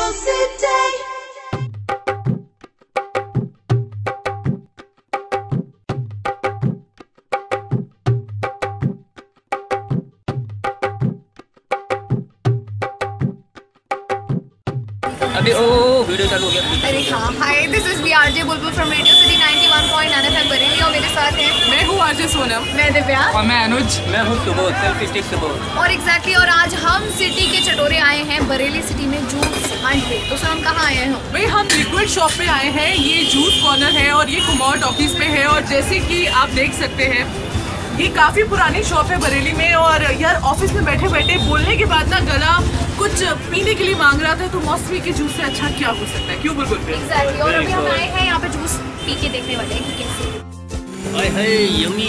अभी ओ वीडियो चालू हो गया। अरे हाँ, hi, this is RJ Bulbul from radio city 91.9 FM Bareilly और मेरे साथ हैं मैं हूँ आरजे सोनम, मैं दिव्या और मैं अनुज, मैं हूँ सुबोध, सेल्फी स्टिक सुबोध। और एग्जैक्टली और आज हम सिटी के चटोरे आए हैं बरेली सिटी में जूस हंट पे। तो सर हम कहाँ आए हैं? भाई हम लिक्विड शॉप पे आए हैं। ये जूस कॉर्नर है और ये कुमार टॉकीज पे है। और जैसे कि आप देख सकते हैं ये काफ़ी पुरानी शॉप है बरेली में। और यार ऑफिस में बैठे बैठे बोलने के बाद ना गला कुछ पीने के लिए मांग रहा था, तो मौसमी के जूस से अच्छा क्या हो सकता है, क्यों बुलबुल? एग्जैक्टली। और अभी हम आए हैं यहाँ पे जूस पी के देखने वाले हैं कि कैसे। हाय हाय यम्मी,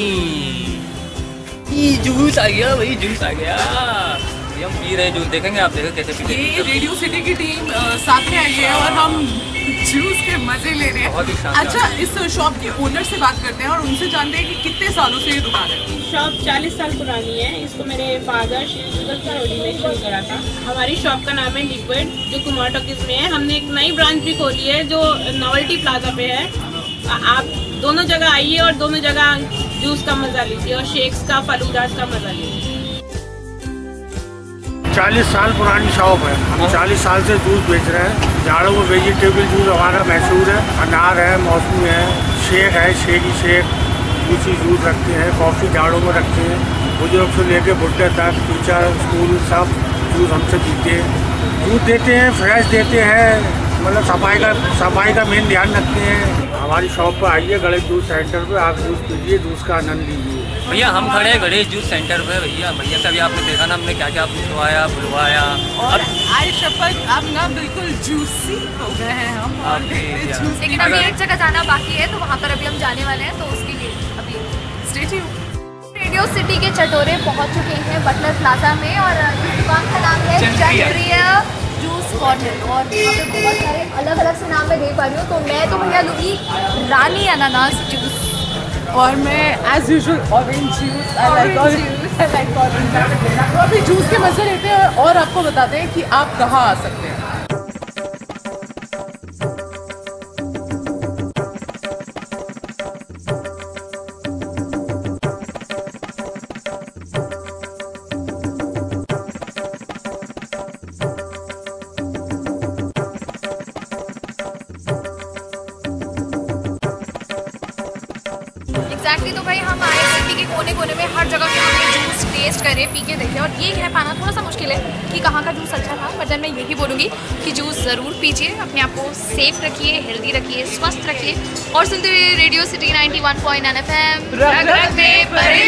ये जूस आ गया भाई, जूस आ गया। हम पी रहे हैं जूस, देखेंगे आप, देखो कैसे पीते हैं। ये रेडियो सिटी की टीम साथ में आई है और हम जूस के मजे ले रहे हैं। अच्छा, इस शॉप के ओनर से बात करते हैं और उनसे जानते हैं कि कितने सालों से ये दुकान है। शॉप 40 साल पुरानी है। इसको मेरे फादर श्री में शुरू करा था। हमारी शॉप का नाम है लिक्विड, जो कुमार टॉकीज में है। हमने एक नई ब्रांच भी खोली है जो नोवेल्टी प्लाजा पे है। आप दोनों जगह आइए और दोनों जगह जूस का मजा लीजिए और शेक्स का, फलूदास का मजा लीजिए। 40 साल पुरानी शॉप है। हम 40 साल से जूस बेच रहे हैं। जाड़ों में वेजिटेबल जूस हमारा मशहूर है। अनार है, मौसमी है, शेक है, शेकी शेक, दूसरी जूस रखते हैं। कॉफ़ी जाड़ों में रखते हैं। बुजुर्ग से लेके बुढ़े तक, टीचर, स्कूल सब जूस हमसे पीते हैं। दूध देते हैं, फ्रेश देते हैं, मतलब सफाई का मेन ध्यान रखते हैं। हमारी शॉप पर आइए, गणेश जूस सेंटर पे, आप जूस पीजिए, जूस का आनंद लीजिए। भैया हम खड़े हैं गणेश जूस सेंटर पे। भैया से अभी आपने देखा ना हमने क्या क्या बुलवाया बुलवाया। और आज शपथ अब ना बिल्कुल जूसी हो गए हैं हम। लेकिन अभी एक जगह जाना बाकी है, तो वहाँ पर अभी हम जाने वाले हैं, तो उसके लिए अभी स्टे ट्यून्ड। रेडियो सिटी के चटोरे पहुँच चुके हैं बटलर प्लाजा में और इस दुकान का नाम है चटोरे जूस कॉर्नर। और यहाँ पे बहुत सारे अलग अलग से नाम मैं देख पा रही हूँ। तो मैं तो भैया लूँगी रानी अनानास जूस, और मैं as usual orange juice. I like orange. तो अभी जूस के मजे लेते हैं और आपको बताते हैं कि आप कहाँ आ सकते हैं। एग्जैक्टली। तो भाई हम आए सिटी के कोने कोने में, हर जगह के हमने जूस टेस्ट करे, पी के देखे। और ये कह पाना थोड़ा सा मुश्किल है कि कहाँ का जूस अच्छा था, बट मैं यही बोलूँगी कि जूस ज़रूर पीजिए, अपने आप को सेफ रखिए, हेल्दी रखिए, स्वस्थ रखिए और सुनते हुए रेडियो सिटी 91.9 FM।